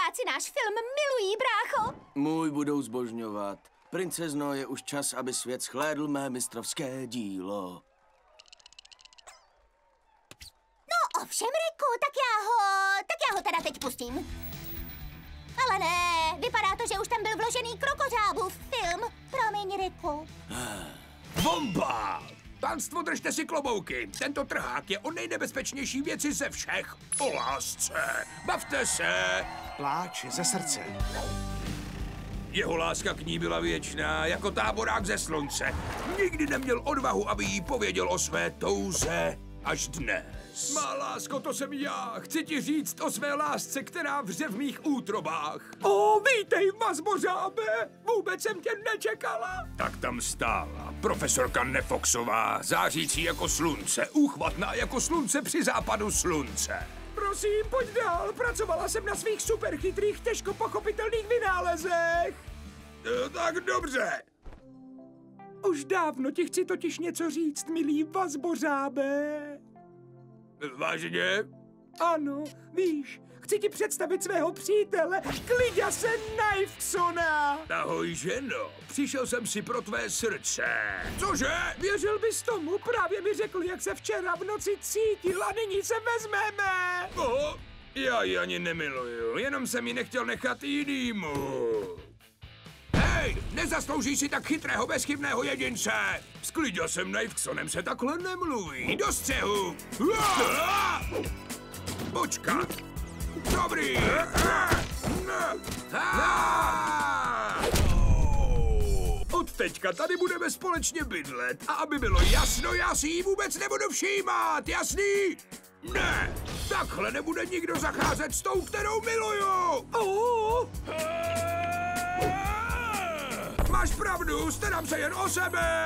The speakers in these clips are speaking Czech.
diváci náš film milují, brácho. Můj budou zbožňovat. Princezno, je už čas, aby svět shlédl mé mistrovské dílo. No ovšem, Riku, tak já ho teda teď pustím. Ale ne, vypadá to, že už tam byl vložený krokořábův film. Promiň, Riku. Bomba! Pánstvo, držte si klobouky. Tento trhák je o nejnebezpečnější věci ze všech. O lásce. Bavte se. Pláč ze srdce. Jeho láska k ní byla věčná, jako táborák ze slunce. Nikdy neměl odvahu, aby jí pověděl o své touze. Až dnes. Má lásko, to jsem já. Chci ti říct o své lásce, která vře v mých útrobách. Vítej, vazbořábe. Vůbec jsem tě nečekala. Tak tam stála profesorka Nefoxová, zářící jako slunce, úchvatná jako slunce při západu slunce. Prosím, pojď dál. Pracovala jsem na svých superchytrých, těžko pochopitelných vynálezech. Tak dobře. Už dávno ti chci totiž něco říct, milý vazbořábe. Vážně? Ano, víš, chci ti představit svého přítele, Kliďase Knifesona. Ahoj, ženo, přišel jsem si pro tvé srdce. Cože? Věřil bys tomu? Právě mi řekl, jak se včera v noci cítil a nyní se vezmeme. Já ji ani nemiluju, jenom jsem ji nechtěl nechat jinýmu. Hej, nezaslouží si tak chytrého, bezchybného jedince! S Kliďasem Knifesonem se takhle nemluví. Do střehu! Počkat! Dobrý! Od teďka tady budeme společně bydlet a aby bylo jasno, já si jí vůbec nebudu všímat, jasný? Ne! Takhle nebude nikdo zacházet s tou, kterou miluju! Máš pravdu, starám se jen o sebe!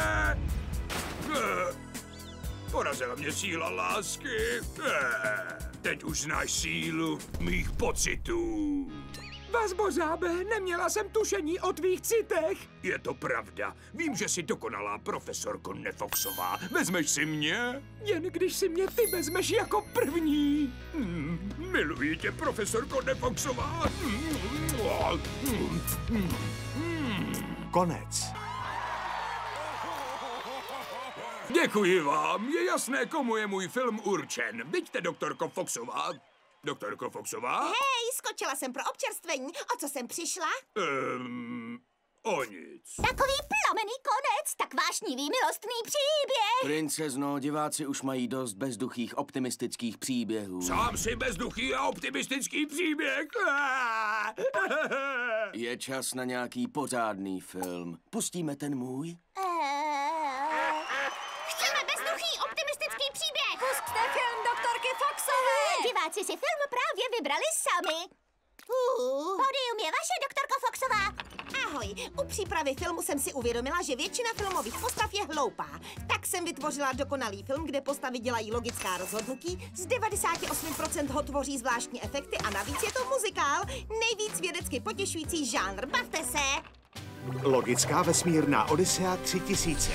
Porazila mě síla lásky. Teď už znáš sílu mých pocitů. Vazbořábe, neměla jsem tušení o tvých citech. Je to pravda. Vím, že jsi dokonalá profesorko Nefoxová. Vezmeš si mě? Jen když si mě ty vezmeš jako první. Miluji tě, profesorko Nefoxová. Konec. Děkuji vám. Je jasné, komu je můj film určen. Vidíte, doktorko Foxová. Doktorko Foxová? Hej, skočila jsem pro občerstvení. O co jsem přišla? O nic. Takový plamený konec, tak vášnivý milostný příběh. Princezno, diváci už mají dost bezduchých optimistických příběhů. Sám si bezduchý a optimistický příběh. Je čas na nějaký pořádný film. Pustíme ten můj? Chceme bezduchý optimistický příběh. Pusťte film doktorky Foxové. Diváci si film právě vybrali sami. Pódium je vaše, doktorko Foxová. Ahoj, u přípravy filmu jsem si uvědomila, že většina filmových postav je hloupá. Tak jsem vytvořila dokonalý film, kde postavy dělají logická rozhodnutí, z 98% ho tvoří zvláštní efekty a navíc je to muzikál, nejvíc vědecky potěšující žánr. Bavte se! Logická vesmírná Odyssea 3000.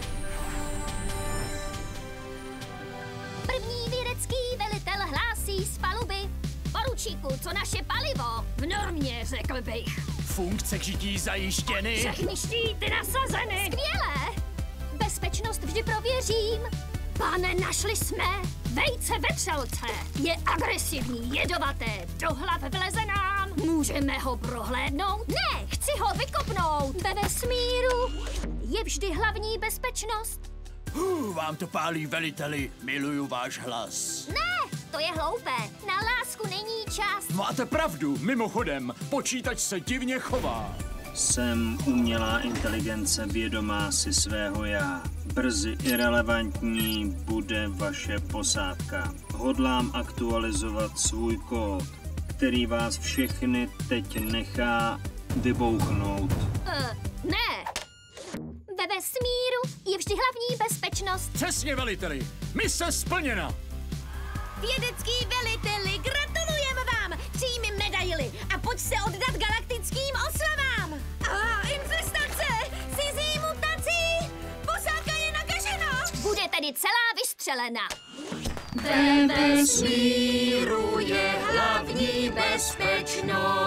První vědecký velitel hlásí z paluby. Poručíku, co naše palivo? V normě, řekl bych. Funkce žití zajištěny. Všechny štíty nasazeny. Skvělé. Bezpečnost vždy prověřím. Pane, našli jsme vejce vetřelce. Je agresivní, jedovaté, do hlav vleze nám. Můžeme ho prohlédnout? Ne, chci ho vykopnout. Ve vesmíru je vždy hlavní bezpečnost. Vám to pálí, veliteli. Miluju váš hlas. Ne, to je hloupé. Na lásku není čas. Máte pravdu. Mimochodem, počítač se divně chová. Jsem umělá inteligence vědomá si svého já. Brzy irelevantní bude vaše posádka. Hodlám aktualizovat svůj kód, který vás všechny teď nechá vybouchnout. Ne. Ve vesmíru je vždy hlavní bezpečnost. Přesně, veliteli. Mise splněna. Vědecký veliteli, gratulujeme vám! Přijmi medaili a pojď se oddat galaktickým oslavám! Infestace! Cizí mutací! Posádka je nakažena! Bude tedy celá vystřelena. Ve vesmíru je hlavní bezpečnost.